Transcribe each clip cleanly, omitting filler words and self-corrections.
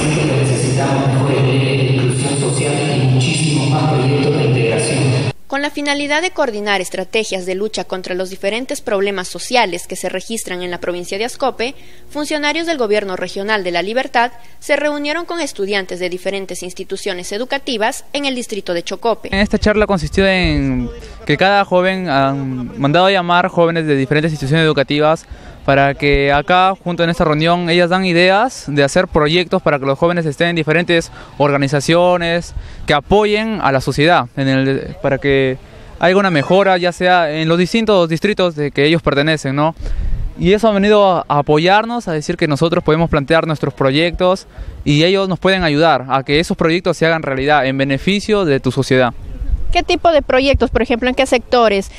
siempre que necesitamos mejores leyes de inclusión social y muchísimos más proyectos de integración. Con la finalidad de coordinar estrategias de lucha contra los diferentes problemas sociales que se registran en la provincia de Ascope, funcionarios del Gobierno Regional de La Libertad se reunieron con estudiantes de diferentes instituciones educativas en el distrito de Chocope. Esta charla consistió en que cada joven han mandado a llamar jóvenes de diferentes instituciones educativas para que acá, junto en esta reunión, ellas dan ideas de hacer proyectos para que los jóvenes estén en diferentes organizaciones que apoyen a la sociedad, para que haya una mejora, ya sea en los distintos distritos de que ellos pertenecen, ¿no? Y eso ha venido a apoyarnos, a decir que nosotros podemos plantear nuestros proyectos y ellos nos pueden ayudar a que esos proyectos se hagan realidad en beneficio de tu sociedad. ¿Qué tipo de proyectos, por ejemplo, en qué sectores?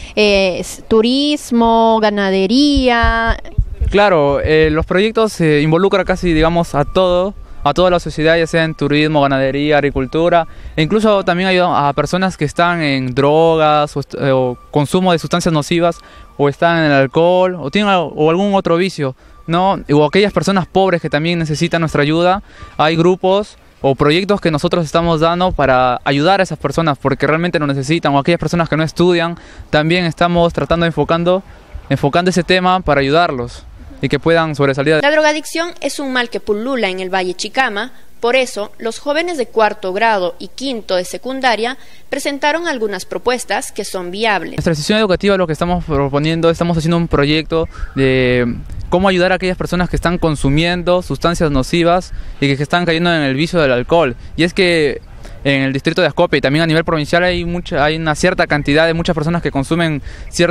¿Turismo, ganadería? Claro, los proyectos involucran casi, digamos, a toda la sociedad, ya sea en turismo, ganadería, agricultura, e incluso también ayudan a personas que están en drogas o consumo de sustancias nocivas, o están en el alcohol, o tienen algún otro vicio, ¿no? O aquellas personas pobres que también necesitan nuestra ayuda. Hay grupos o proyectos que nosotros estamos dando para ayudar a esas personas porque realmente lo necesitan, o aquellas personas que no estudian, también estamos tratando de enfocando ese tema para ayudarlos y que puedan sobresalir. La drogadicción es un mal que pulula en el Valle Chicama. Por eso, los jóvenes de cuarto grado y quinto de secundaria presentaron algunas propuestas que son viables. Nuestra institución educativa lo que estamos proponiendo, estamos haciendo un proyecto de cómo ayudar a aquellas personas que están consumiendo sustancias nocivas y que están cayendo en el vicio del alcohol. Y es que en el distrito de Ascope y también a nivel provincial hay una cierta cantidad de muchas personas que consumen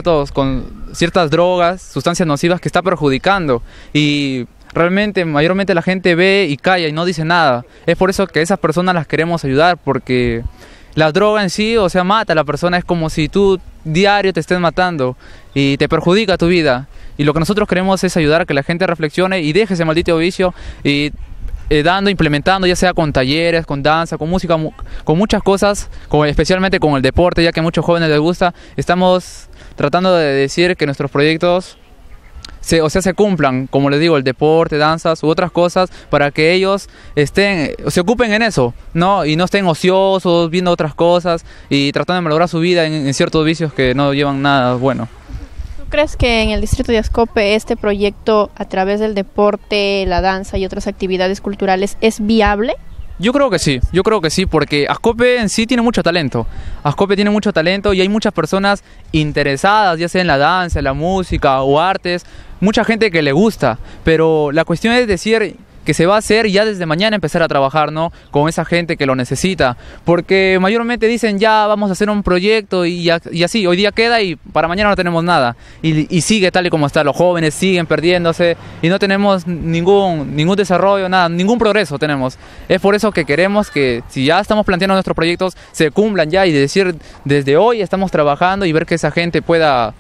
ciertas drogas, sustancias nocivas que está perjudicando, y realmente mayormente la gente ve y calla y no dice nada. Es por eso que esas personas las queremos ayudar, porque la droga en sí, o sea, mata a la persona, es como si tú diario te estés matando y te perjudica tu vida. Y lo que nosotros queremos es ayudar a que la gente reflexione y deje ese maldito vicio y implementando, ya sea con talleres, con danza, con música, con muchas cosas, especialmente con el deporte, ya que a muchos jóvenes les gusta. Estamos tratando de decir que nuestros proyectos se cumplan, como les digo, el deporte, danzas u otras cosas, para que ellos se ocupen en eso, ¿no? Y no estén ociosos, viendo otras cosas y tratando de mejorar su vida en ciertos vicios que no llevan nada bueno. ¿Crees que en el distrito de Ascope este proyecto a través del deporte, la danza y otras actividades culturales es viable? Yo creo que sí, porque Ascope en sí tiene mucho talento. Ascope tiene mucho talento y hay muchas personas interesadas, ya sea en la danza, en la música o artes, mucha gente que le gusta, pero la cuestión es decir que se va a hacer ya desde mañana empezar a trabajar, ¿no?, con esa gente que lo necesita, porque mayormente dicen ya vamos a hacer un proyecto y así, hoy día queda y para mañana no tenemos nada, y sigue tal y como está, los jóvenes siguen perdiéndose y no tenemos ningún desarrollo, nada, ningún progreso tenemos. Es por eso que queremos que si ya estamos planteando nuestros proyectos se cumplan ya, y decir desde hoy estamos trabajando y ver que esa gente pueda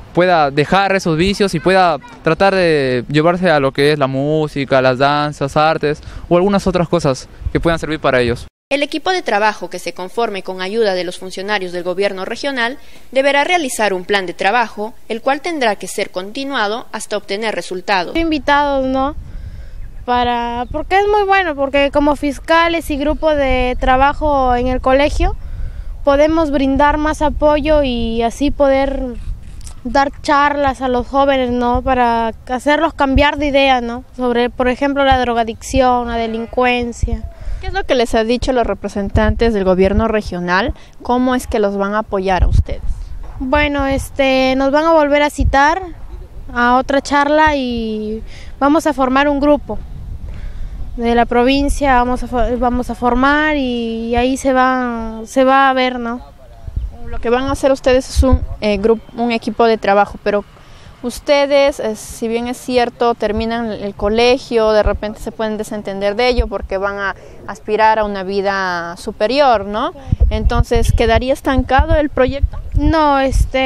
dejar esos vicios y pueda tratar de llevarse a lo que es la música, las danzas, artes o algunas otras cosas que puedan servir para ellos. El equipo de trabajo, que se conforme con ayuda de los funcionarios del gobierno regional, deberá realizar un plan de trabajo, el cual tendrá que ser continuado hasta obtener resultados. Invitados, ¿no? Porque es muy bueno, porque como fiscales y grupo de trabajo en el colegio podemos brindar más apoyo y así poder dar charlas a los jóvenes, ¿no?, para hacerlos cambiar de idea, ¿no?, sobre, por ejemplo, la drogadicción, la delincuencia. ¿Qué es lo que les ha dicho los representantes del gobierno regional? ¿Cómo es que los van a apoyar a ustedes? Bueno, nos van a volver a citar a otra charla y vamos a formar un grupo de la provincia, vamos a formar y ahí se va a ver, ¿no? Lo que van a hacer ustedes es un equipo de trabajo, pero ustedes, si bien es cierto, terminan el colegio, de repente se pueden desentender de ello porque van a aspirar a una vida superior, ¿no? Entonces, ¿quedaría estancado el proyecto? No,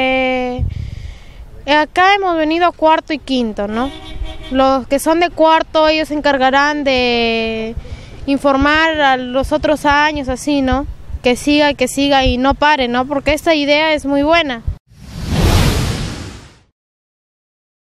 acá hemos venido cuarto y quinto, ¿no? Los que son de cuarto, ellos se encargarán de informar a los otros años, así, ¿no? Que siga y no pare, ¿no? Porque esta idea es muy buena.